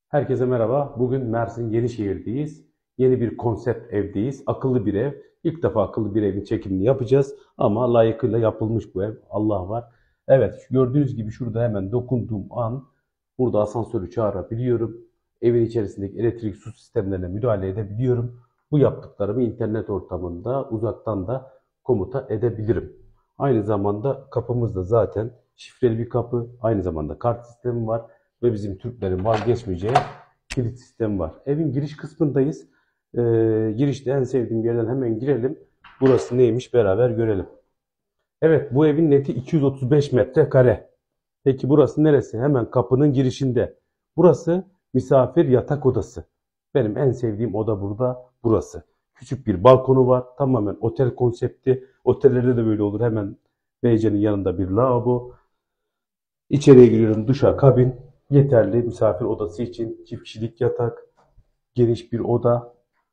Herkese merhaba. Bugün Mersin Yenişehir'deyiz. Yeni bir konsept evdeyiz. Akıllı bir ev. İlk defa akıllı bir evin çekimini yapacağız. Ama layıkıyla yapılmış bu ev. Allah var. Evet, gördüğünüz gibi şurada hemen dokunduğum an burada asansörü çağırabiliyorum. Evin içerisindeki elektrik su sistemlerine müdahale edebiliyorum. Bu yaptıklarımı internet ortamında uzaktan da komuta edebilirim. Aynı zamanda kapımız da zaten şifreli bir kapı. Aynı zamanda kart sistemi var ve bizim Türklerin vazgeçmeyeceği kilit sistemi var. Evin giriş kısmındayız. Girişte en sevdiğim yerden hemen girelim. Burası neymiş beraber görelim. Evet, bu evin neti 235 metrekare. Peki burası neresi? Hemen kapının girişinde. Burası misafir yatak odası. Benim en sevdiğim oda burada burası. Küçük bir balkonu var. Tamamen otel konsepti. Otellerde de böyle olur. Hemen WC'nin yanında bir lavabo. İçeriye giriyorum, duşa kabin. Yeterli misafir odası için çift kişilik yatak, geniş bir oda.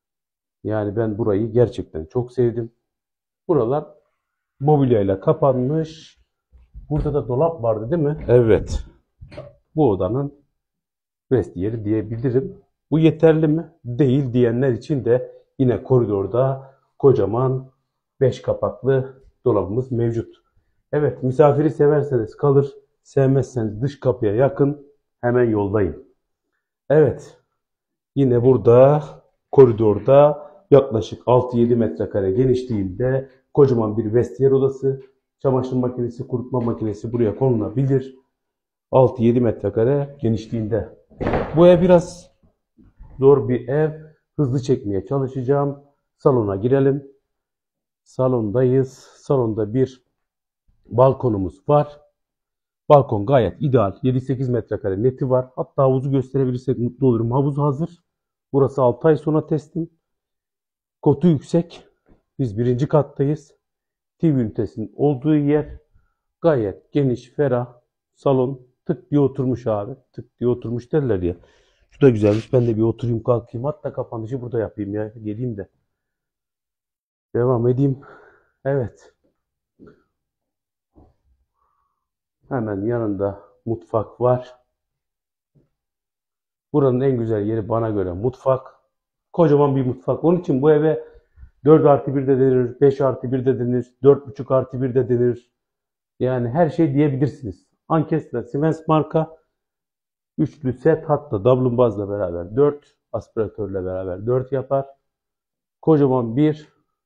Yani ben burayı gerçekten çok sevdim. Buralar mobilyayla kapanmış. Burada da dolap vardı değil mi? Evet. Bu odanın vestiyeri diyebilirim. Bu yeterli mi? Değil diyenler için de yine koridorda kocaman 5 kapaklı dolabımız mevcut. Evet, misafiri severseniz kalır, sevmezseniz dış kapıya yakın, hemen yoldayım. Evet, yine burada koridorda yaklaşık 6-7 metrekare genişliğinde kocaman bir vestiyer odası, çamaşır makinesi, kurutma makinesi buraya konulabilir. 6-7 metrekare genişliğinde. Bu ev biraz zor bir ev. Hızlı çekmeye çalışacağım. Salona girelim. Salondayız. Salonda bir balkonumuz var. Balkon gayet ideal. 7-8 metrekare neti var. Hatta havuzu gösterebilirsek mutlu olurum. Havuz hazır. Burası 6 ay sonra teslim. Kotu yüksek. Biz birinci kattayız. TV ünitesinin olduğu yer gayet geniş, ferah. Salon tık diye oturmuş abi. Tık diye oturmuş derler ya. Şu da güzelmiş. Ben de bir oturayım kalkayım. Hatta kapanışı burada yapayım ya. Geleyim de. Devam edeyim. Evet. Hemen yanında mutfak var. Buranın en güzel yeri bana göre mutfak. Kocaman bir mutfak. Onun için bu eve 4+1 de denir, 5+1 de denir, 4,5+1 de denir. Yani her şey diyebilirsiniz. Ankestra, Siemens marka üçlü set, hatta davlumbazla beraber 4, aspiratörle beraber 4 yapar. Kocaman bir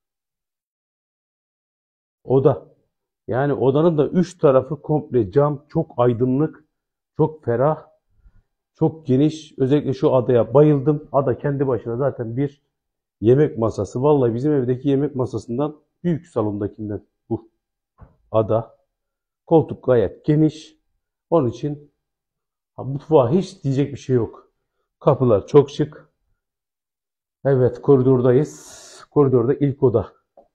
oda. Yani odanın da 3 tarafı komple cam, çok aydınlık, çok ferah, çok geniş. Özellikle şu adaya bayıldım. Ada kendi başına zaten bir yemek masası. Vallahi bizim evdeki yemek masasından büyük, salondakinden bu ada. Koltuk gayet geniş. Onun için mutfağa hiç diyecek bir şey yok. Kapılar çok şık. Evet, koridordayız. Koridorda ilk oda.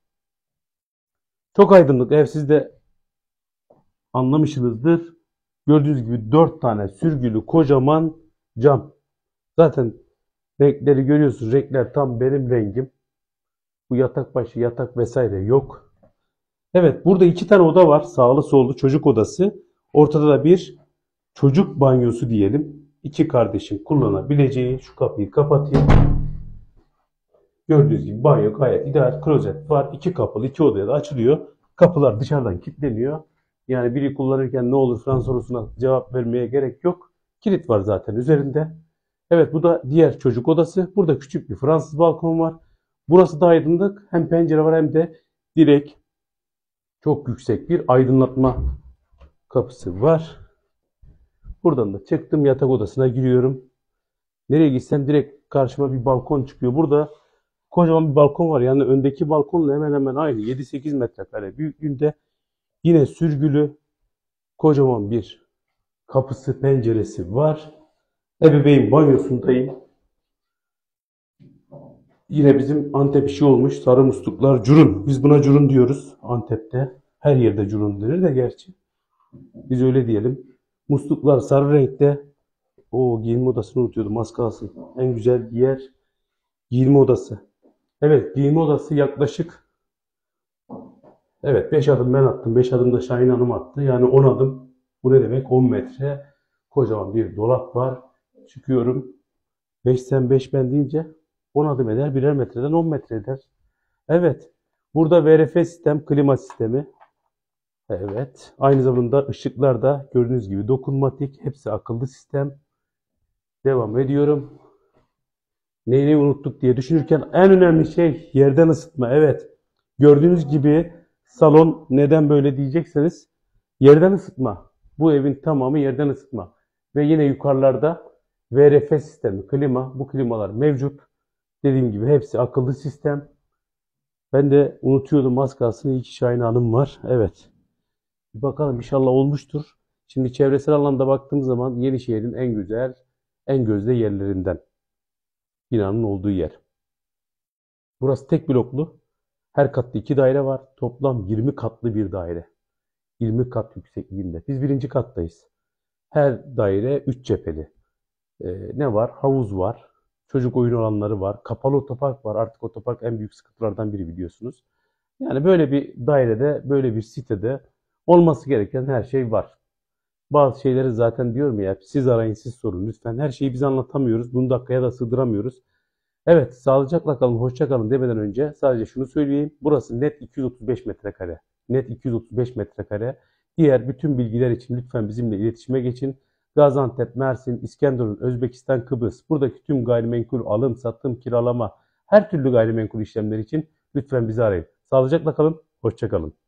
Çok aydınlık ev, siz de anlamışsınızdır. Gördüğünüz gibi 4 tane sürgülü kocaman cam. Zaten renkleri görüyorsunuz. Renkler tam benim rengim. Bu yatak başı, yatak vesaire yok. Evet, burada 2 tane oda var. Sağlı sollu çocuk odası. Ortada da bir çocuk banyosu diyelim. İki kardeşin kullanabileceği. Şu kapıyı kapatayım. Gördüğünüz gibi banyo gayet ideal. Klozet var. İki kapılı, iki odaya da açılıyor. Kapılar dışarıdan kilitleniyor. Yani biri kullanırken ne olur falan sorusuna cevap vermeye gerek yok. Kilit var zaten üzerinde. Evet, bu da diğer çocuk odası. Burada küçük bir Fransız balkon var. Burası da aydınlık. Hem pencere var hem de direkt çok yüksek bir aydınlatma kapısı var. Buradan da çıktım, yatak odasına giriyorum. Nereye gitsem direkt karşıma bir balkon çıkıyor. Burada kocaman bir balkon var. Yani öndeki balkonla hemen hemen aynı. 7-8 metrekare büyüklüğünde. Yine sürgülü kocaman bir kapısı, penceresi var. Ebeveyn banyosundayım. Yine bizim Antep işi olmuş. Sarı musluklar, curun. Biz buna curun diyoruz Antep'te. Her yerde curun denir de gerçi. Biz öyle diyelim. Musluklar sarı renkte. O giyinme odasını unutuyordum, az kalsın. En güzel yer giyinme odası. Evet, giyinme odası yaklaşık, evet, 5 adım ben attım. 5 adım da Şahin Hanım attı. Yani 10 adım. Bu ne demek? 10 metre. Kocaman bir dolap var. Çıkıyorum. 5 sen 5 ben deyince 10 adım eder. Birer metreden 10 metre eder. Evet. Burada VRF sistem, klima sistemi. Evet. Aynı zamanda ışıklar da gördüğünüz gibi dokunmatik. Hepsi akıllı sistem. Devam ediyorum. Neyi unuttuk diye düşünürken en önemli şey yerden ısıtma. Evet. Gördüğünüz gibi salon neden böyle diyecekseniz yerden ısıtma. Bu evin tamamı yerden ısıtma. Ve yine yukarılarda VRF sistemi, klima. Bu klimalar mevcut. Dediğim gibi hepsi akıllı sistem. Ben de unutuyordum az kalsın. İyi ki Şahin Hanım var. Evet. Bir bakalım inşallah olmuştur. Şimdi çevresel anlamda baktığım zaman Yenişehir'in en güzel, en gözde yerlerinden. Binanın olduğu yer. Burası tek bloklu. Her katta 2 daire var. Toplam 20 katlı bir daire. 20 kat yüksekliğinde. Biz birinci kattayız. Her daire 3 cepheli. Ne var? Havuz var. Çocuk oyun alanları var. Kapalı otopark var. Artık otopark en büyük sıkıntılardan biri biliyorsunuz. Yani böyle bir dairede, böyle bir sitede olması gereken her şey var. Bazı şeyleri zaten diyorum ya, siz arayın, siz sorun lütfen. Her şeyi biz anlatamıyoruz. Bunu dakikaya da sığdıramıyoruz. Evet, sağlıcakla kalın, hoşça kalın demeden önce sadece şunu söyleyeyim. Burası net 235 metrekare. Net 235 metrekare. Diğer bütün bilgiler için lütfen bizimle iletişime geçin. Gaziantep, Mersin, İskenderun, Özbekistan, Kıbrıs. Buradaki tüm gayrimenkul alım, satım, kiralama, her türlü gayrimenkul işlemleri için lütfen bizi arayın. Sağlıcakla kalın, hoşça kalın.